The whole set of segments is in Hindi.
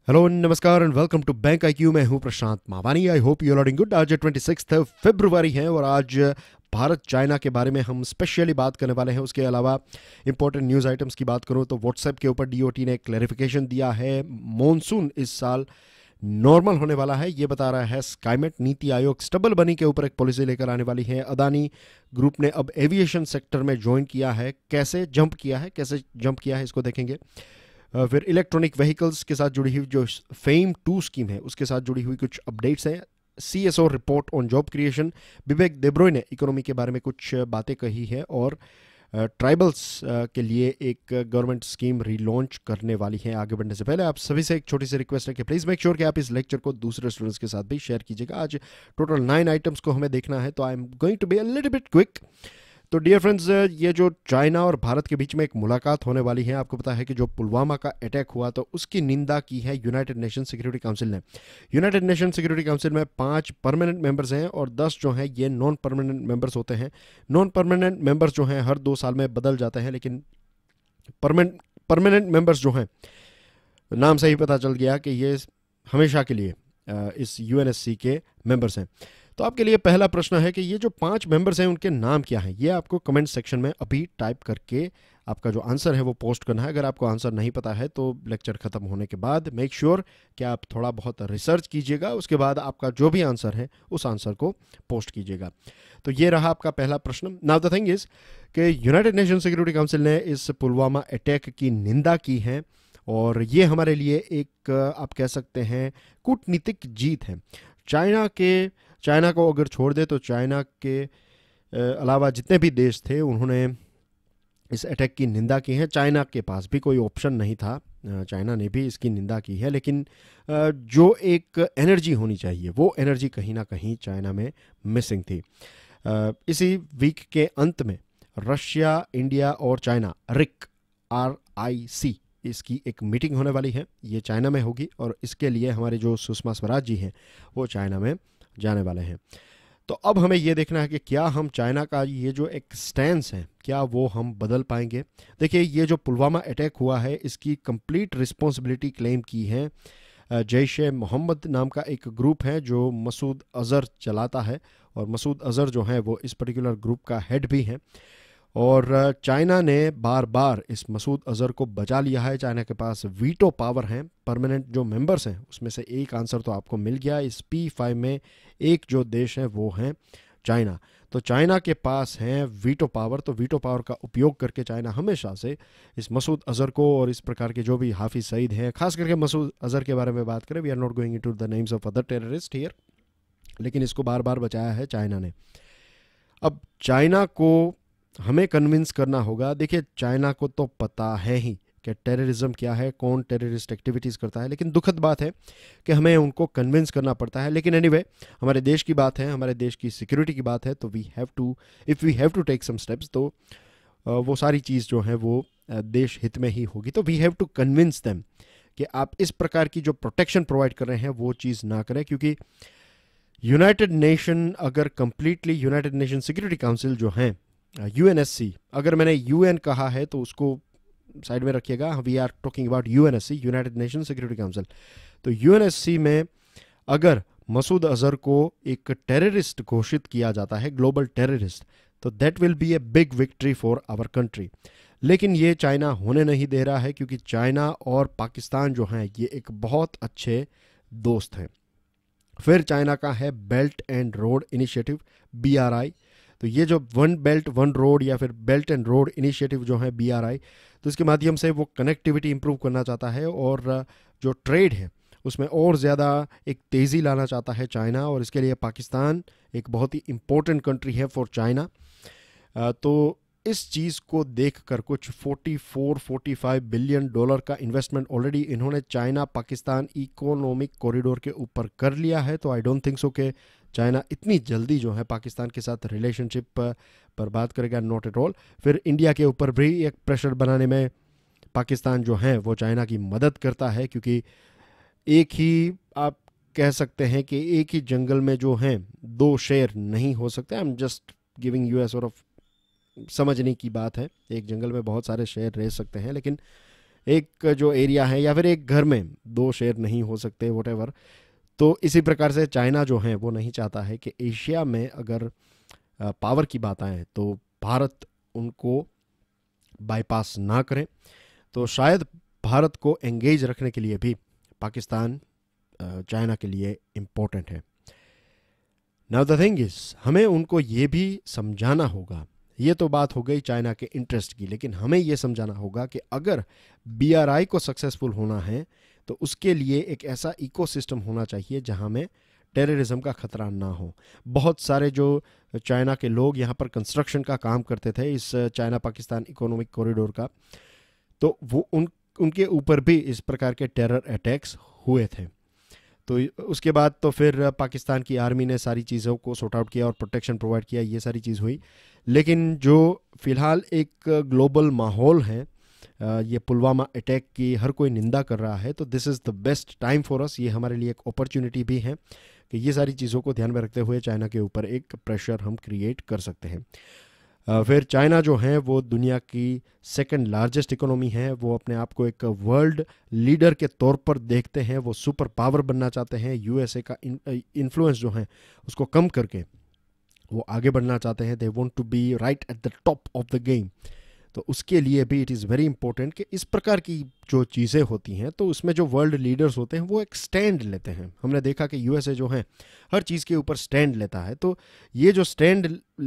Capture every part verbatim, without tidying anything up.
हेलो नमस्कार and welcome to bank I Q. मैं हूं Prashant Mawani. I hope you are doing good. आज ट्वेंटी सिक्स फरवरी है और आज भारत चाइना के बारे में हम स्पेशली बात करने वाले हैं। उसके अलावा इंपॉर्टेंट न्यूज़ आइटम्स की बात करूं तो व्हाट्सएप के ऊपर डीओटी ने क्लैरिफिकेशन दिया है। मॉनसून इस साल नॉर्मल होने वाला है, ये बता रहा है स्काईमेट। नीति आयोग स्टबल बनी के ऊपर एक पॉलिसी लेकर आने वाली है। अदानी ग्रुप ने अब एविएशन सेक्टर में ज्वाइन किया है। कैसे जंप किया है कैसे जंप किया है इसको देखेंगे। Uh, फिर इलेक्ट्रॉनिक व्हीकल्स के साथ जुड़ी हुई जो फेम टू स्कीम है उसके साथ जुड़ी हुई कुछ अपडेट्स हैं। C S O report on job creation, Vivek Debroy ने इकोनॉमी के बारे में कुछ बातें कही है। और ट्राइबल्स uh, uh, के लिए एक गवर्नमेंट स्कीम रीलॉन्च करने वाली है। आगे बढ़ने से पहले आप सभी से एक छोटी सी रिक्वेस्ट है कि प्लीज़ मेक श्योर कि आप इस लेक्चर को दूसरे स्टूडेंट्स के साथ भी शेयर कीजिएगा। आज टोटल नाइन आइटम्स को हमें देखना है, तो I am going to be a little bit quick. तो डियर फ्रेंड्स, ये जो चाइना और भारत के बीच में एक मुलाकात होने वाली है, आपको पता है कि जो पुलवामा का अटैक हुआ तो उसकी निंदा की है यूनाइटेड नेशन सिक्योरिटी काउंसिल ने। यूनाइटेड नेशन सिक्योरिटी काउंसिल में पांच परमानेंट मेंबर्स हैं और दस जो हैं ये नॉन परमानेंट मेंबर्स होते हैं। नॉन परमानेंट मेंबर्स जो हैं हर दो साल में बदल जाते हैं, लेकिन परमानेंट परमानेंट मेंबर्स जो हैं, नाम से ही पता चल गया कि ये हमेशा के लिए इस यूएनएससी के मेंबर्स हैं। तो आपके लिए पहला प्रश्न है कि ये जो पांच मेंबर्स हैं उनके नाम क्या हैं। ये आपको कमेंट सेक्शन में अभी टाइप करके आपका जो आंसर है वो पोस्ट करना है। अगर आपको आंसर नहीं पता है तो लेक्चर खत्म होने के बाद मेक श्योर कि आप थोड़ा बहुत रिसर्च कीजिएगा, उसके बाद आपका जो भी आंसर है उस आंसर को पोस्ट कीजिएगा। तो ये रहा आपका पहला प्रश्न। नाउ द थिंग इज कि यूनाइटेड नेशन सिक्योरिटी काउंसिल ने इस पुलवामा अटैक की निंदा की है और ये हमारे लिए एक, आप कह सकते हैं, कूटनीतिक जीत है। चाइना के चाइना को अगर छोड़ दे तो चाइना के अलावा जितने भी देश थे उन्होंने इस अटैक की निंदा की है। चाइना के पास भी कोई ऑप्शन नहीं था, चाइना ने भी इसकी निंदा की है, लेकिन जो एक एनर्जी होनी चाहिए वो एनर्जी कहीं ना कहीं चाइना में मिसिंग थी। इसी वीक के अंत में रशिया, इंडिया और China RIC R I C इसकी एक मीटिंग होने वाली है। ये चाइना में होगी और इसके लिए हमारे जो सुषमा स्वराज जी हैं वो चाइना में जाने वाले हैं। तो अब हमें यह देखना है कि क्या हम चाइना का ये जो एक स्टैंस है क्या वो हम बदल पाएंगे। देखिए, ये जो पुलवामा अटैक हुआ है इसकी कंप्लीट रिस्पॉन्सिबिलिटी क्लेम की है जैश ए मोहम्मद नाम का एक ग्रुप है जो मसूद अज़हर चलाता है, और मसूद अज़हर जो है वो इस पर्टिकुलर ग्रुप का हेड भी हैं। और चाइना ने बार बार इस मसूद अज़हर को बचा लिया है। चाइना के पास वीटो पावर है। परमानेंट जो मेंबर्स हैं उसमें से एक आंसर तो आपको मिल गया। इस पी फाइव में एक जो देश है वो है चाइना। तो चाइना के पास है वीटो पावर, तो वीटो पावर का उपयोग करके चाइना हमेशा से इस मसूद अज़हर को और इस प्रकार के जो भी हाफिज सईद हैं, खास करके मसूद अज़हर के बारे में बात करें, we are not going into the names of other terrorist here, लेकिन इसको बार बार बचाया है चाइना ने। अब चाइना को हमें कन्विंस करना होगा। देखिए, चाइना को तो पता है ही कि टेररिज्म क्या है, कौन टेररिस्ट एक्टिविटीज़ करता है, लेकिन दुखद बात है कि हमें उनको कन्विंस करना पड़ता है। लेकिन एनीवे anyway, हमारे देश की बात है, हमारे देश की सिक्योरिटी की बात है, तो we have to if we have to take some steps, तो वो सारी चीज़ जो है वो देश हित में ही होगी। तो we have to convince them कि आप इस प्रकार की जो प्रोटेक्शन प्रोवाइड कर रहे हैं वो चीज़ ना करें, क्योंकि यूनाइटेड नेशन अगर completely United Nation Security Council जो हैं यूएनएससी, अगर मैंने यूएन कहा है तो उसको साइड में रखिएगा। We are talking about UNSC, United Nation Security Council. तो यूएनएससी में अगर मसूद अज़हर को एक टेररिस्ट घोषित किया जाता है, ग्लोबल टेररिस्ट, तो that will be a big victory for our country. लेकिन ये चाइना होने नहीं दे रहा है, क्योंकि चाइना और पाकिस्तान जो हैं ये एक बहुत अच्छे दोस्त हैं। फिर चाइना का है belt and road initiative, B R I. तो ये जो वन बेल्ट वन रोड या फिर बेल्ट एंड रोड इनिशिएटिव जो है बी आर आई, तो इसके माध्यम से वो कनेक्टिविटी इंप्रूव करना चाहता है और जो ट्रेड है उसमें और ज़्यादा एक तेज़ी लाना चाहता है चाइना, और इसके लिए पाकिस्तान एक बहुत ही इम्पोर्टेंट कंट्री है फॉर चाइना। तो इस चीज़ को देखकर कुछ चौवालीस पैंतालीस बिलियन डॉलर का इन्वेस्टमेंट ऑलरेडी इन्होंने चाइना पाकिस्तान इकोनॉमिक कॉरिडोर के ऊपर कर लिया है। तो आई डोंट थिंक सो कि चाइना इतनी जल्दी जो है पाकिस्तान के साथ रिलेशनशिप पर बात करेगा, नॉट एट ऑल। फिर इंडिया के ऊपर भी एक प्रेशर बनाने में पाकिस्तान जो है वो चाइना की मदद करता है, क्योंकि एक ही, आप कह सकते हैं कि एक ही जंगल में जो हैं दो शेर नहीं हो सकते। I am just giving you a sort of समझने की बात है। एक जंगल में बहुत सारे शेर रह सकते हैं, लेकिन एक जो एरिया है या फिर एक घर में दो शेर नहीं हो सकते, वॉटेवर। तो इसी प्रकार से चाइना जो है वो नहीं चाहता है कि एशिया में अगर पावर की बात आए तो भारत उनको बाईपास ना करें। तो शायद भारत को एंगेज रखने के लिए भी पाकिस्तान चाइना के लिए इम्पोर्टेंट है। नाउ द थिंग इज, हमें उनको ये भी समझाना होगा, ये तो बात हो गई चाइना के इंटरेस्ट की, लेकिन हमें ये समझाना होगा कि अगर बी आर आई को सक्सेसफुल होना है तो उसके लिए एक ऐसा इकोसिस्टम होना चाहिए जहां में टेररिज्म का खतरा ना हो। बहुत सारे जो चाइना के लोग यहाँ पर कंस्ट्रक्शन का काम करते थे इस चाइना पाकिस्तान इकोनॉमिक कॉरिडोर का, तो वो उन उनके ऊपर भी इस प्रकार के टेरर अटैक्स हुए थे। तो उसके बाद तो फिर पाकिस्तान की आर्मी ने सारी चीज़ों को सॉर्ट आउट किया और प्रोटेक्शन प्रोवाइड किया, ये सारी चीज़ हुई। लेकिन जो फ़िलहाल एक ग्लोबल माहौल है, ये पुलवामा अटैक की हर कोई निंदा कर रहा है, तो this is the best time for us. ये हमारे लिए एक अपॉर्चुनिटी भी है कि ये सारी चीज़ों को ध्यान में रखते हुए चाइना के ऊपर एक प्रेशर हम क्रिएट कर सकते हैं। फिर चाइना जो है वो दुनिया की सेकंड लार्जेस्ट इकोनॉमी है, वो अपने आप को एक वर्ल्ड लीडर के तौर पर देखते हैं, वो सुपर पावर बनना चाहते हैं। यूएसए का इन्फ्लुएंस जो है उसको कम करके वो आगे बढ़ना चाहते हैं। They want to be right at the top of the game. तो उसके लिए भी इट इज़ वेरी इंपॉर्टेंट कि इस प्रकार की जो चीज़ें होती हैं तो उसमें जो वर्ल्ड लीडर्स होते हैं वो एक स्टैंड लेते हैं। हमने देखा कि यूएसए जो है हर चीज़ के ऊपर स्टैंड लेता है। तो ये जो स्टैंड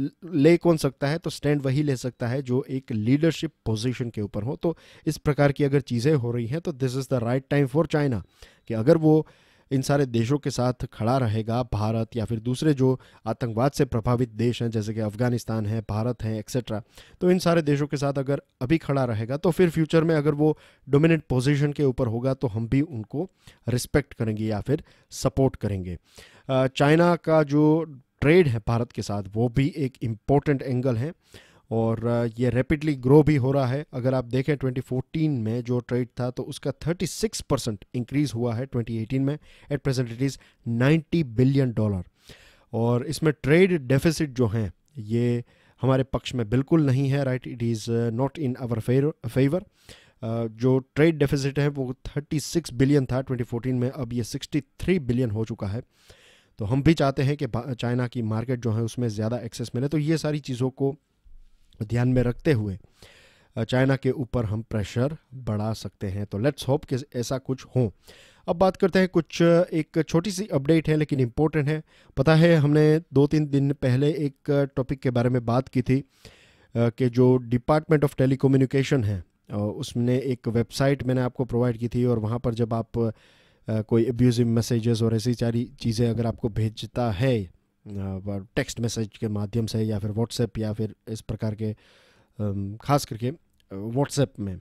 ले कौन सकता है, तो स्टैंड वही ले सकता है जो एक लीडरशिप पोजीशन के ऊपर हो। तो इस प्रकार की अगर चीज़ें हो रही हैं तो this is the right time for China कि अगर वो इन सारे देशों के साथ खड़ा रहेगा, भारत या फिर दूसरे जो आतंकवाद से प्रभावित देश हैं जैसे कि अफ़गानिस्तान है, भारत है, एक्सेट्रा, तो इन सारे देशों के साथ अगर अभी खड़ा रहेगा तो फिर फ्यूचर में अगर वो डोमिनेंट पोजीशन के ऊपर होगा तो हम भी उनको रिस्पेक्ट करेंगे या फिर सपोर्ट करेंगे। चाइना का जो ट्रेड है भारत के साथ वो भी एक इम्पोर्टेंट एंगल है और ये रैपिडली ग्रो भी हो रहा है। अगर आप देखें ट्वेंटी फोर्टीन में जो ट्रेड था तो उसका छत्तीस परसेंट इंक्रीज़ हुआ है ट्वेंटी एटीन में। At present it is ninety billion dollar. और इसमें ट्रेड डेफिसिट जो हैं ये हमारे पक्ष में बिल्कुल नहीं है, right, it is not in our favour. जो ट्रेड डेफिसिट है वो छत्तीस बिलियन था ट्वेंटी फोर्टीन में, अब ये तिरसठ बिलियन हो चुका है। तो हम भी चाहते हैं कि चाइना की मार्केट जो है उसमें ज़्यादा एक्सेस मिले। तो ये सारी चीज़ों को ध्यान में रखते हुए चाइना के ऊपर हम प्रेशर बढ़ा सकते हैं। तो लेट्स होप कि ऐसा कुछ हो। अब बात करते हैं कुछ, एक छोटी सी अपडेट है लेकिन इम्पोर्टेंट है। पता है हमने दो तीन दिन पहले एक टॉपिक के बारे में बात की थी कि जो डिपार्टमेंट ऑफ टेलीकम्युनिकेशन है उसने एक वेबसाइट मैंने आपको प्रोवाइड की थी और वहाँ पर जब आप कोई अब्यूजिव मैसेजेस और ऐसी सारी चीज़ें अगर आपको भेजता है टेक्स्ट मैसेज के माध्यम से या फिर व्हाट्सएप या फिर इस प्रकार के ख़ास करके व्हाट्सएप में,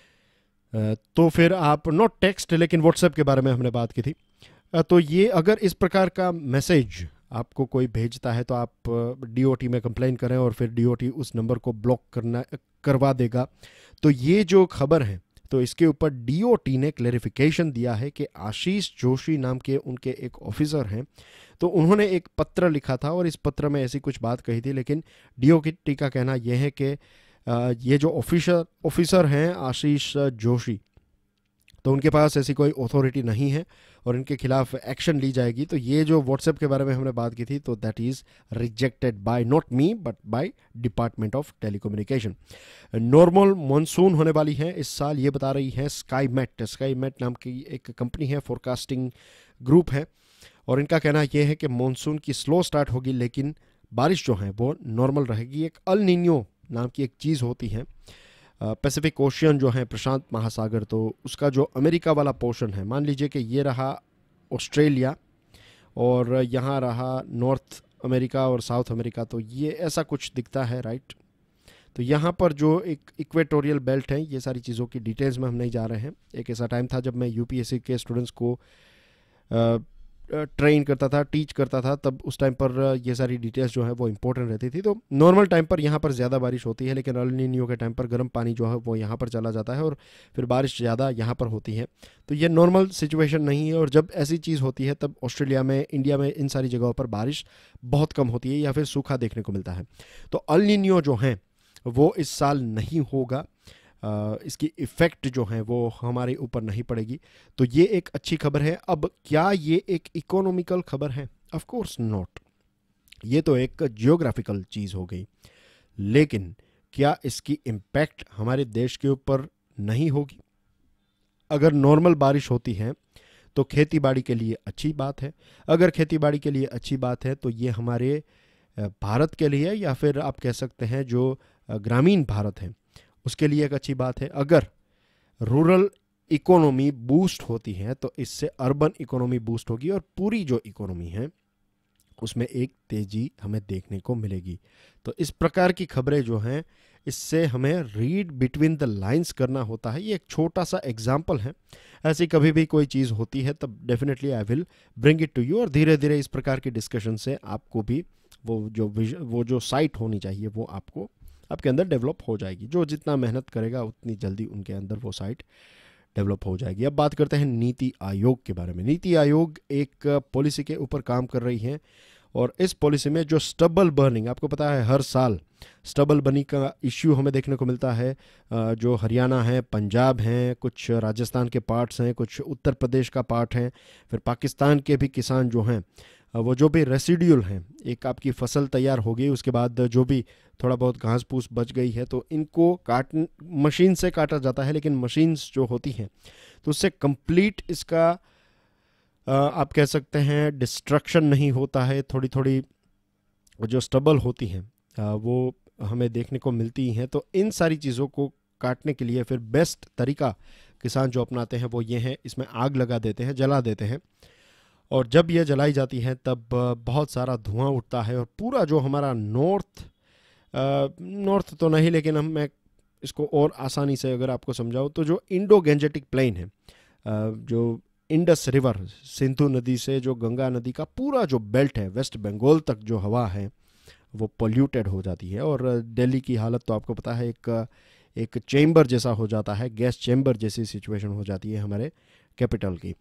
तो फिर आप नॉट टेक्स्ट लेकिन व्हाट्सएप के बारे में हमने बात की थी। तो ये अगर इस प्रकार का मैसेज आपको कोई भेजता है तो आप डीओटी में कंप्लेन करें और फिर डीओटी उस नंबर को ब्लॉक करना करवा देगा। तो ये जो खबर है तो इसके ऊपर डीओटी ने क्लैरिफिकेशन दिया है कि आशीष जोशी नाम के उनके एक ऑफिसर हैं, तो उन्होंने एक पत्र लिखा था और इस पत्र में ऐसी कुछ बात कही थी। लेकिन डीओटी का कहना यह है कि ये जो ऑफिसर ऑफिसर हैं आशीष जोशी, तो उनके पास ऐसी कोई अथॉरिटी नहीं है और इनके खिलाफ एक्शन ली जाएगी। तो ये जो व्हाट्सएप के बारे में हमने बात की थी तो that is rejected by not me but by department of telecommunication. Normal monsoon होने वाली है इस साल, ये बता रही है स्काईमेट। स्काईमेट नाम की एक कंपनी है, फोरकास्टिंग ग्रुप है, और इनका कहना यह है कि मॉनसून की स्लो स्टार्ट होगी लेकिन बारिश जो है वो नॉर्मल रहेगी। एक अल नीनियो नाम की एक चीज़ होती है, पैसिफिक ओशियन जो है प्रशांत महासागर, तो उसका जो अमेरिका वाला पोर्शन है, मान लीजिए कि ये रहा ऑस्ट्रेलिया और यहाँ रहा नॉर्थ अमेरिका और साउथ अमेरिका, तो ये ऐसा कुछ दिखता है, राइट। तो यहाँ पर जो एक इक्वेटोरियल बेल्ट है, ये सारी चीज़ों की डिटेल्स में हम नहीं जा रहे हैं। एक ऐसा टाइम था जब मैं यूपीएससी के स्टूडेंट्स को ट्रेन करता था, टीच करता था, तब उस टाइम पर ये सारी डिटेल्स जो है वो इंपॉर्टेंट रहती थी। तो नॉर्मल टाइम पर यहाँ पर ज़्यादा बारिश होती है लेकिन अल नीनियो के टाइम पर गर्म पानी जो है वो यहाँ पर चला जाता है और फिर बारिश ज़्यादा यहाँ पर होती है। तो ये नॉर्मल सिचुएशन नहीं है और जब ऐसी चीज़ होती है तब ऑस्ट्रेलिया में, इंडिया में, इन सारी जगहों पर बारिश बहुत कम होती है या फिर सूखा देखने को मिलता है। तो अल नीनियो जो है वो इस साल नहीं होगा। अ, इसकी इफ़ेक्ट जो है वो हमारे ऊपर नहीं पड़ेगी। तो ये एक अच्छी खबर है। अब क्या ये एक इकोनॉमिकल खबर है? ऑफ कोर्स नॉट, ये तो एक जियोग्राफिकल चीज़ हो गई। लेकिन क्या इसकी इम्पैक्ट हमारे देश के ऊपर नहीं होगी? अगर नॉर्मल बारिश होती है तो खेती बाड़ी के लिए अच्छी बात है। अगर खेती बाड़ी के लिए अच्छी बात है तो ये हमारे अ, भारत के लिए, या फिर आप कह सकते हैं जो अ, ग्रामीण भारत है उसके लिए एक अच्छी बात है। अगर रूरल इकोनॉमी बूस्ट होती है तो इससे अर्बन इकोनॉमी बूस्ट होगी और पूरी जो इकोनॉमी है उसमें एक तेज़ी हमें देखने को मिलेगी। तो इस प्रकार की खबरें जो हैं इससे हमें रीड बिटवीन द लाइंस करना होता है। ये एक छोटा सा एग्जाम्पल है। ऐसी कभी भी कोई चीज़ होती है तब definitely I will bring it to you, और धीरे धीरे इस प्रकार की डिस्कशन से आपको भी वो जो विज वो जो साइट होनी चाहिए वो आपको आपके अंदर डेवलप हो जाएगी। जो जितना मेहनत करेगा उतनी जल्दी उनके अंदर वो साइट डेवलप हो जाएगी। अब बात करते हैं नीति आयोग के बारे में। नीति आयोग एक पॉलिसी के ऊपर काम कर रही है और इस पॉलिसी में जो स्टबल बर्निंग, आपको पता है हर साल स्टबल बर्निंग का इश्यू हमें देखने को मिलता है। जो हरियाणा है, पंजाब हैं, कुछ राजस्थान के पार्ट्स हैं, कुछ उत्तर प्रदेश का पार्ट हैं, फिर पाकिस्तान के भी किसान जो हैं वो जो भी रेसिड्यूल हैं, एक आपकी फसल तैयार हो गई उसके बाद जो भी थोड़ा बहुत घास फूस बच गई है तो इनको काट मशीन से काटा जाता है। लेकिन मशीन्स जो होती हैं तो उससे कंप्लीट इसका आप कह सकते हैं डिस्ट्रक्शन नहीं होता है। थोड़ी थोड़ी जो स्टबल होती हैं वो हमें देखने को मिलती हैं। तो इन सारी चीज़ों को काटने के लिए फिर बेस्ट तरीका किसान जो अपनाते हैं वो ये है, इसमें आग लगा देते हैं, जला देते हैं, और जब ये जलाई जाती है तब बहुत सारा धुआं उठता है और पूरा जो हमारा नॉर्थ नॉर्थ तो नहीं, लेकिन हम मैं इसको और आसानी से अगर आपको समझाऊँ तो जो इंडो गेंजेटिक प्लेन है, जो इंडस रिवर, सिंधु नदी से जो गंगा नदी का पूरा जो बेल्ट है, वेस्ट बंगाल तक जो हवा है वो पोल्यूटेड हो जाती है। और दिल्ली की हालत तो आपको पता है, एक एक चेम्बर जैसा हो जाता है, गैस चेम्बर जैसी सिचुएशन हो जाती है हमारे कैपिटल की।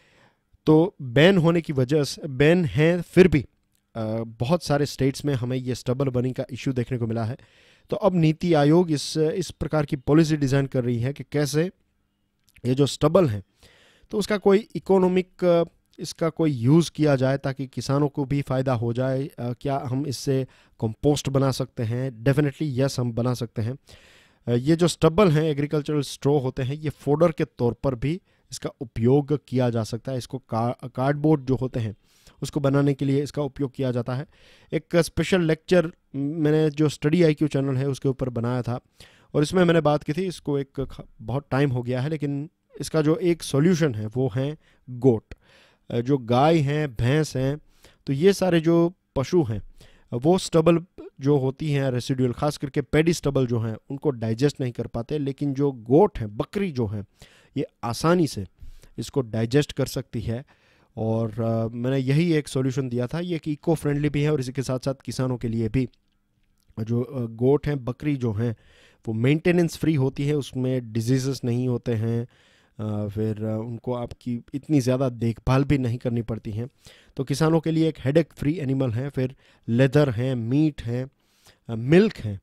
तो बैन होने की वजह से, बैन है फिर भी आ, बहुत सारे स्टेट्स में हमें ये स्टबल बर्निंग का इशू देखने को मिला है। तो अब नीति आयोग इस इस प्रकार की पॉलिसी डिज़ाइन कर रही है कि कैसे ये जो स्टबल है तो उसका कोई इकोनॉमिक इसका कोई यूज़ किया जाए ताकि किसानों को भी फ़ायदा हो जाए। आ, क्या हम इससे कंपोस्ट बना सकते हैं? डेफिनेटली यस, हम बना सकते हैं। आ, ये जो स्टबल हैं, एग्रीकल्चरल स्ट्रॉ होते हैं, ये फोडर के तौर पर भी इसका उपयोग किया जा सकता है। इसको का, कार्डबोर्ड जो होते हैं उसको बनाने के लिए इसका उपयोग किया जाता है। एक स्पेशल लेक्चर मैंने जो स्टडी आई क्यू चैनल है उसके ऊपर बनाया था और इसमें मैंने बात की थी। इसको एक बहुत टाइम हो गया है, लेकिन इसका जो एक सॉल्यूशन है वो है गोट। जो गाय हैं, भैंस हैं, तो ये सारे जो पशु हैं वो स्टबल जो होती हैं रेसिडुअल, खास करके पेडी स्टबल जो हैं उनको डाइजेस्ट नहीं कर पाते। लेकिन जो गोट है, बकरी जो है, ये आसानी से इसको डाइजेस्ट कर सकती है। और आ, मैंने यही एक सॉल्यूशन दिया था। ये कि इको फ्रेंडली भी है और इसी के साथ साथ किसानों के लिए भी। जो गोट हैं, बकरी जो हैं, वो मेंटेनेंस फ्री होती है, उसमें डिजीज़ेस नहीं होते हैं, आ, फिर आ, उनको आपकी इतनी ज़्यादा देखभाल भी नहीं करनी पड़ती हैं। तो किसानों के लिए एक हेडेक फ्री एनिमल है। फिर लेदर हैं, मीट है, मिल्क है।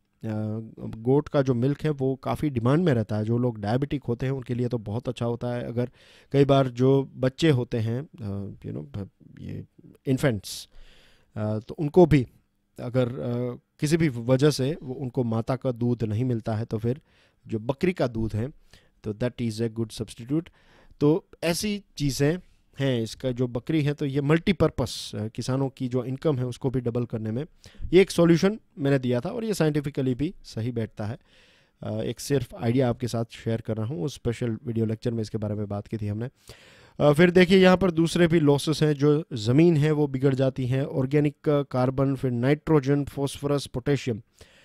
गोट का जो मिल्क है वो काफ़ी डिमांड में रहता है। जो लोग डायबिटिक होते हैं उनके लिए तो बहुत अच्छा होता है। अगर कई बार जो बच्चे होते हैं, यू नो ये इन्फेंट्स, तो उनको भी अगर किसी भी वजह से वो उनको माता का दूध नहीं मिलता है तो फिर जो बकरी का दूध है तो that is a good substitute. तो ऐसी चीज़ें हैं। इसका जो बकरी है तो ये मल्टीपर्पस किसानों की जो इनकम है उसको भी डबल करने में ये एक सॉल्यूशन मैंने दिया था और ये साइंटिफिकली भी सही बैठता है। एक सिर्फ आइडिया आपके साथ शेयर कर रहा हूँ। उस स्पेशल वीडियो लेक्चर में इसके बारे में बात की थी हमने। फिर देखिए यहाँ पर दूसरे भी लॉसेस हैं। जो ज़मीन है वो बिगड़ जाती है, ऑर्गेनिक कार्बन, फिर नाइट्रोजन, फॉस्फोरस, पोटेशियम,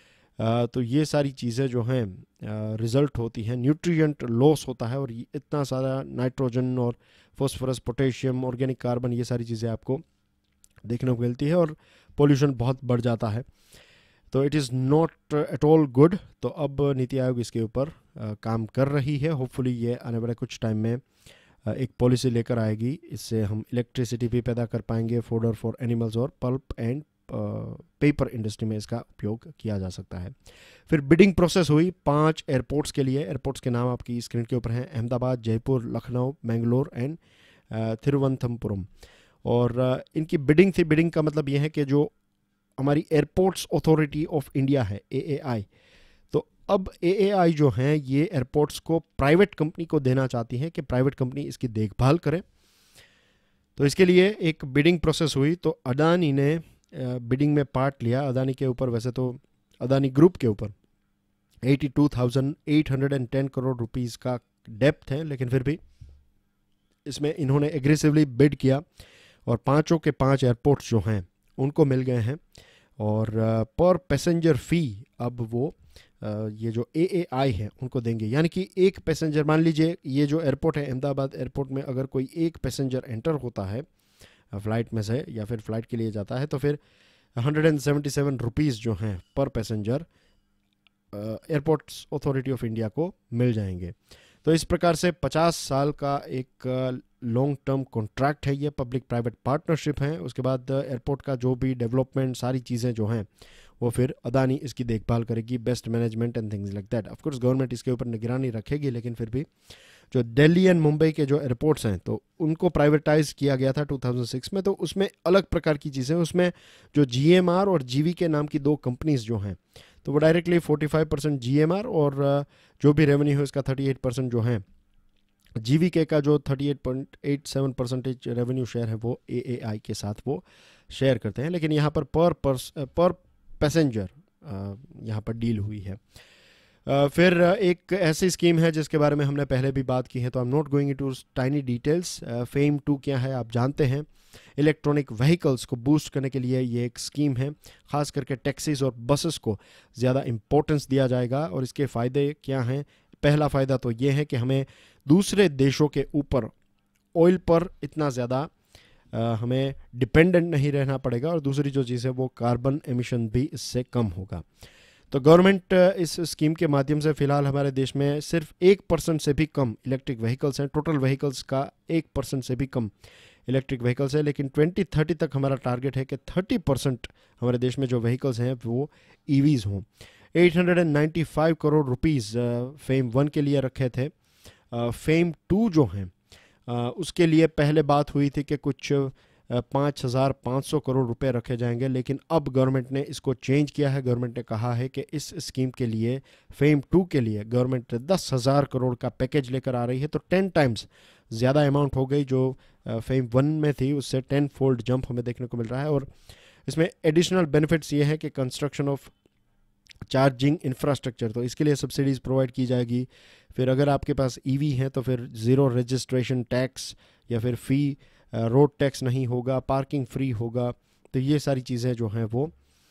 तो ये सारी चीज़ें जो हैं रिज़ल्ट होती हैं। न्यूट्रिएंट लॉस होता है और इतना सारा नाइट्रोजन और फॉस्फोरस, पोटेशियम, ऑर्गेनिक कार्बन, ये सारी चीज़ें आपको देखने को मिलती है और पोल्यूशन बहुत बढ़ जाता है। तो it is not at all good. तो अब नीति आयोग इसके ऊपर काम कर रही है। होपफुली ये आने वाले कुछ टाइम में एक पॉलिसी लेकर आएगी। इससे हम इलेक्ट्रिसिटी भी पैदा कर पाएंगे, फोडर फॉर एनिमल्स और पल्प एंड पेपर इंडस्ट्री में इसका उपयोग किया जा सकता है। फिर बिडिंग प्रोसेस हुई पांच एयरपोर्ट्स के लिए। एयरपोर्ट्स के नाम आपकी स्क्रीन के ऊपर हैं, अहमदाबाद, जयपुर, लखनऊ, मैंगलोर एंड थिरुवनंतपुरम। और uh, इनकी बिडिंग थी। बिडिंग का मतलब ये है कि जो हमारी एयरपोर्ट्स अथॉरिटी ऑफ इंडिया है, ए ए आई, तो अब ए ए आई जो हैं ये एयरपोर्ट्स को प्राइवेट कंपनी को देना चाहती हैं कि प्राइवेट कंपनी इसकी देखभाल करे। तो इसके लिए एक बिडिंग प्रोसेस हुई। तो अडानी ने बिडिंग में पार्ट लिया। अदानी के ऊपर, वैसे तो अदानी ग्रुप के ऊपर बयासी हज़ार आठ सौ दस करोड़ रुपीस का डेप्थ है, लेकिन फिर भी इसमें इन्होंने एग्रेसिवली बिड किया और पांचों के पांच एयरपोर्ट्स जो हैं उनको मिल गए हैं। और पर पैसेंजर फ़ी अब वो uh, ये जो ए ए आई है उनको देंगे। यानी कि एक पैसेंजर, मान लीजिए ये जो एयरपोर्ट है अहमदाबाद एयरपोर्ट में, अगर कोई एक पैसेंजर एंटर होता है फ़्लाइट में से या फिर फ़्लाइट के लिए जाता है, तो फिर hundred and seventy seven rupees जो हैं पर passenger Airports Authority of India को मिल जाएंगे। तो इस प्रकार से पचास साल का एक लॉन्ग टर्म कॉन्ट्रैक्ट है, ये पब्लिक प्राइवेट पार्टनरशिप है। उसके बाद एयरपोर्ट का जो भी डेवलपमेंट, सारी चीज़ें जो हैं वो फिर अदानी इसकी देखभाल करेगी, best management and things like that. Of course government इसके ऊपर निगरानी रखेगी, लेकिन फिर भी जो दिल्ली एंड मुंबई के जो एयरपोर्ट्स हैं तो उनको प्राइवेटाइज किया गया था दो हज़ार छह में। तो उसमें अलग प्रकार की चीज़ें, उसमें जो जी एम आर और जी वी के नाम की दो कंपनीज जो हैं, तो वो डायरेक्टली पैंतालीस परसेंट जी एम आर और जो भी रेवेन्यू है उसका अड़तीस परसेंट जो है जी वी के का जो अड़तीस पॉइंट आठ सात परसेंटेज रेवेन्यू शेयर है वो ए ए आई के साथ वो शेयर करते हैं। लेकिन यहाँ पर पर पर्स पर पैसेंजर यहाँ पर डील हुई है। Uh, फिर एक ऐसी स्कीम है जिसके बारे में हमने पहले भी बात की है, तो I am not going into tiny details. FAME two क्या है आप जानते हैं। इलेक्ट्रॉनिक व्हीकल्स को बूस्ट करने के लिए ये एक स्कीम है। ख़ास करके टैक्सीज और बसेस को ज़्यादा इम्पोर्टेंस दिया जाएगा। और इसके फ़ायदे क्या हैं? पहला फ़ायदा तो ये है कि हमें दूसरे देशों के ऊपर ऑयल पर इतना ज़्यादा हमें डिपेंडेंट नहीं रहना पड़ेगा। और दूसरी जो चीज़ है वो कार्बन एमिशन भी इससे कम होगा। तो गवर्नमेंट इस स्कीम के माध्यम से फ़िलहाल हमारे देश में सिर्फ एक परसेंट से भी कम इलेक्ट्रिक व्हीकल्स हैं। टोटल व्हीकल्स का एक परसेंट से भी कम इलेक्ट्रिक व्हीकल्स है। लेकिन ट्वेंटी थर्टी तक हमारा टारगेट है कि थर्टी परसेंट हमारे देश में जो व्हीकल्स हैं वो ईवीज़ हों। आठ सौ पचानवे करोड़ रुपीस फेम वन के लिए रखे थे। फेम टू जो हैं उसके लिए पहले बात हुई थी कि कुछ पाँच हज़ार पाँच सौ करोड़ रुपए रखे जाएंगे, लेकिन अब गवर्नमेंट ने इसको चेंज किया है। गवर्नमेंट ने कहा है कि इस स्कीम के लिए, फेम टू के लिए, गवर्नमेंट दस हज़ार करोड़ का पैकेज लेकर आ रही है। तो टेन टाइम्स ज़्यादा अमाउंट हो गई जो फेम वन में थी, उससे टेन फोल्ड जंप हमें देखने को मिल रहा है। और इसमें एडिशनल बेनिफिट्स ये हैं कि कंस्ट्रक्शन ऑफ चार्जिंग इंफ्रास्ट्रक्चर, तो इसके लिए सब्सिडीज़ प्रोवाइड की जाएगी। फिर अगर आपके पास ईवी है तो फिर ज़ीरो रजिस्ट्रेशन टैक्स या फिर फ़ी, रोड टैक्स नहीं होगा, पार्किंग फ्री होगा। तो ये सारी चीज़ें जो हैं वो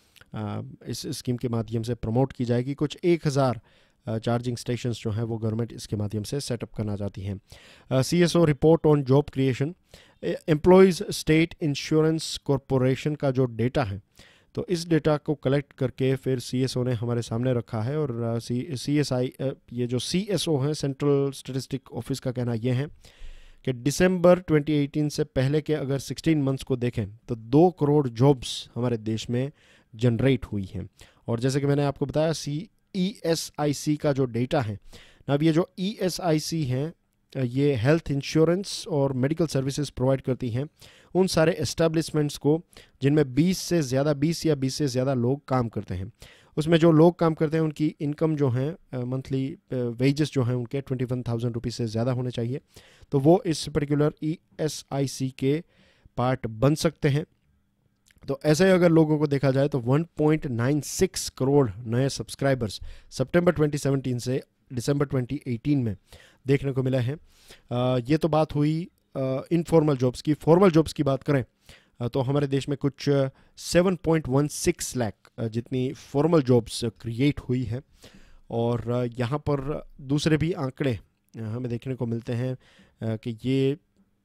आ, इस स्कीम के माध्यम से प्रमोट की जाएगी। कुछ एक हज़ार चार्जिंग स्टेशंस जो हैं वो गवर्नमेंट इसके माध्यम से सेटअप करना चाहती हैं। C S O report on job creation, employees state insurance corporation का जो डेटा है, तो इस डेटा को कलेक्ट करके फिर सी एस ओ ने हमारे सामने रखा है। और सी सी एस आई ये जो सी एस ओ है, सेंट्रल स्टेटिस्टिक ऑफिस का कहना ये है कि दिसंबर दो हज़ार अठारह से पहले के अगर सोलह मंथ्स को देखें तो दो करोड़ जॉब्स हमारे देश में जनरेट हुई हैं। और जैसे कि मैंने आपको बताया, सी ई एस आई सी का जो डेटा है, अब ये जो ई एस आई सी हैं ये हेल्थ इंश्योरेंस और मेडिकल सर्विसेज प्रोवाइड करती हैं उन सारे एस्टेब्लिशमेंट्स को जिनमें बीस से ज़्यादा बीस या बीस से ज़्यादा लोग काम करते हैं। उसमें जो लोग काम करते हैं उनकी इनकम जो हैं मंथली वेजेस जो हैं उनके ट्वेंटी वन थाउजेंड रुपीज़ से ज़्यादा होने चाहिए। तो वो इस पर्टिकुलर ई एस आई सी के पार्ट बन सकते हैं। तो ऐसे अगर लोगों को देखा जाए तो one point nine six crore नए सब्सक्राइबर्स सितंबर ट्वेंटी सेवनटीन से दिसंबर ट्वेंटी एटीन में देखने को मिला है। आ, ये तो बात हुई इनफॉर्मल जॉब्स की। फॉर्मल जॉब्स की बात करें तो हमारे देश में कुछ सात पॉइंट एक छह लाख जितनी फॉर्मल जॉब्स क्रिएट हुई है। और यहाँ पर दूसरे भी आंकड़े हमें देखने को मिलते हैं कि ये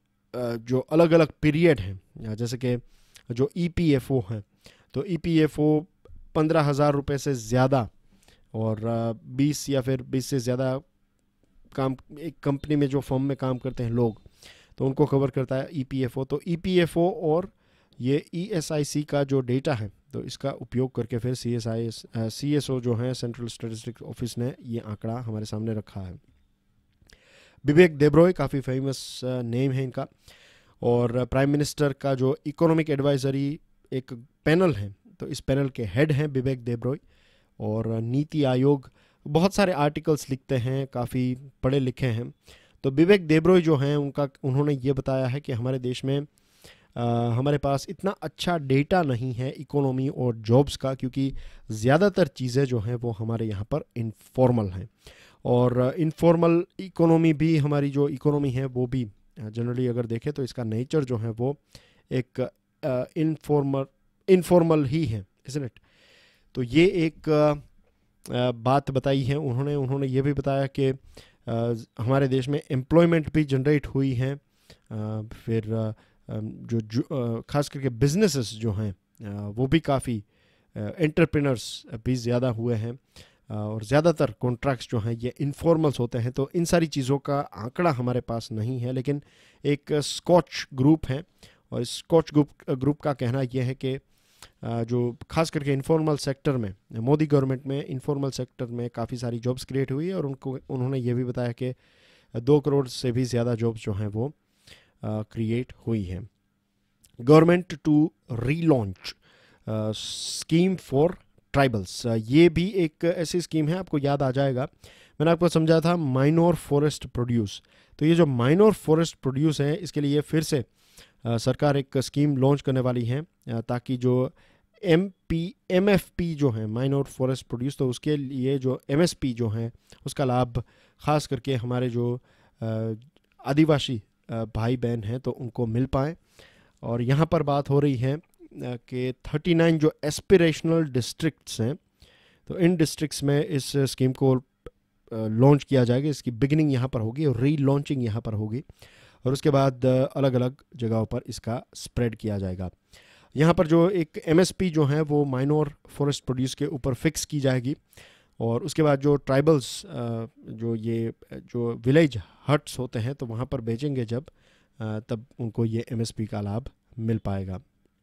जो अलग अलग पीरियड हैं, जैसे कि जो ई पी एफ ओ हैं, तो ई पी एफ ओ पंद्रह हज़ार रुपये से ज़्यादा और बीस या फिर बीस से ज़्यादा काम एक कंपनी में जो फर्म में काम करते हैं लोग, तो उनको कवर करता है ई पी एफ ओ। तो ई पी एफ ओ और ये ई एस आई सी का जो डेटा है तो इसका उपयोग करके फिर C S I C S ओ जो है सेंट्रल स्टैटिस्टिक्स ऑफिस ने ये आंकड़ा हमारे सामने रखा है। बिबेक देब्रॉय काफ़ी फेमस नेम है इनका, और प्राइम मिनिस्टर का जो इकोनॉमिक एडवाइजरी एक पैनल है तो इस पैनल के हेड हैं बिबेक देब्रॉय। और नीति आयोग बहुत सारे आर्टिकल्स लिखते हैं, काफ़ी पढ़े लिखे हैं। तो बिबेक देब्रॉय जो हैं उनका उन्होंने ये बताया है कि हमारे देश में आ, हमारे पास इतना अच्छा डेटा नहीं है इकोनॉमी और जॉब्स का, क्योंकि ज़्यादातर चीज़ें जो हैं वो हमारे यहाँ पर इनफॉर्मल हैं। और इनफॉर्मल इकोनॉमी भी, हमारी जो इकोनॉमी है वो भी जनरली अगर देखें तो इसका नेचर जो है वो एक इनफॉर्मल इनफॉर्मल ही है, इज़न्ट इट। तो ये एक आ, बात बताई है उन्होंने। उन्होंने ये भी बताया कि आ, हमारे देश में एम्प्लॉयमेंट भी जनरेट हुई है, आ, फिर आ, जो, जो ख़ास करके बिजनेसेस जो हैं आ, वो भी काफ़ी एंटरप्रेन्योर्स भी ज़्यादा हुए हैं, और ज़्यादातर कॉन्ट्रैक्ट्स जो हैं ये इनफॉर्मल्स होते हैं। तो इन सारी चीज़ों का आंकड़ा हमारे पास नहीं है, लेकिन एक स्कॉच ग्रुप है, और इस स्कॉच ग्रुप ग्रुप का कहना यह है कि जो खास करके इनफॉर्मल सेक्टर में, मोदी गवर्नमेंट में इनफॉर्मल सेक्टर में काफ़ी सारी जॉब्स क्रिएट हुई है, और उनको उन्होंने ये भी बताया कि दो करोड़ से भी ज़्यादा जॉब्स जो हैं वो क्रिएट हुई हैं। Government to relaunch scheme for tribals, ये भी एक ऐसी स्कीम है, आपको याद आ जाएगा मैंने आपको समझा था माइनर फॉरेस्ट प्रोड्यूस। तो ये जो माइनर फॉरेस्ट प्रोड्यूस है इसके लिए फिर से आ, सरकार एक स्कीम लॉन्च करने वाली है, आ, ताकि जो M P M F P जो है माइनर फॉरेस्ट प्रोड्यूस, तो उसके लिए जो एम एस पी जो है उसका लाभ ख़ास करके हमारे जो आदिवासी भाई बहन हैं तो उनको मिल पाए। और यहाँ पर बात हो रही है कि उनतालीस जो एस्पिरेशनल डिस्ट्रिक्ट्स हैं तो इन डिस्ट्रिक्ट्स में इस स्कीम को लॉन्च किया जाएगा। इसकी बिगिनिंग यहाँ पर होगी और री लॉन्चिंग यहाँ पर होगी, और उसके बाद अलग अलग जगहों पर इसका स्प्रेड किया जाएगा। यहाँ पर जो एक एमएसपी जो है वो माइनर फॉरेस्ट प्रोड्यूस के ऊपर फिक्स की जाएगी, और उसके बाद जो ट्राइबल्स जो ये जो विलेज हट्स होते हैं तो वहाँ पर बेचेंगे जब, तब उनको ये एमएसपी का लाभ मिल पाएगा।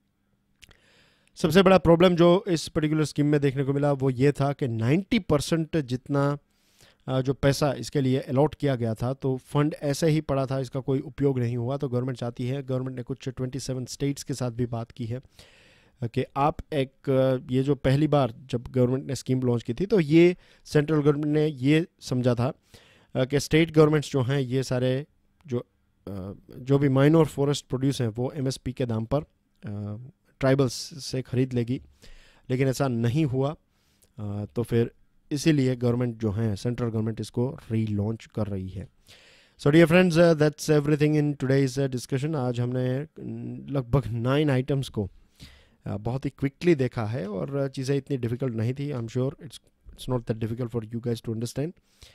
सबसे बड़ा प्रॉब्लम जो इस पर्टिकुलर स्कीम में देखने को मिला वो ये था कि नब्बे परसेंट जितना जो पैसा इसके लिए अलॉट किया गया था तो फंड ऐसे ही पड़ा था, इसका कोई उपयोग नहीं हुआ। तो गवर्नमेंट चाहती है, गवर्नमेंट ने कुछ सत्ताईस स्टेट्स के साथ भी बात की है कि आप एक, ये जो पहली बार जब गवर्नमेंट ने स्कीम लॉन्च की थी तो ये सेंट्रल गवर्नमेंट ने ये समझा था कि स्टेट गवर्नमेंट्स जो हैं ये सारे जो जो भी माइनर फॉरेस्ट प्रोड्यूस हैं वो एमएसपी के दाम पर ट्राइबल्स से ख़रीद लेगी, लेकिन ऐसा नहीं हुआ। तो फिर इसीलिए गवर्नमेंट जो है सेंट्रल गवर्नमेंट इसको री लॉन्च कर रही है। So dear friends, that's everything in today's discussion. आज हमने लगभग नाइन आइटम्स को uh, बहुत ही क्विकली देखा है, और चीज़ें इतनी डिफ़िकल्ट नहीं थी। I am sure it's it's not that difficult for you guys to understand.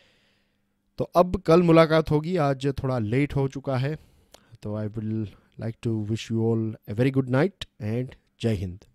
तो अब कल मुलाकात होगी, आज थोड़ा लेट हो चुका है। तो I will like to wish you all a very good night and जय हिंद।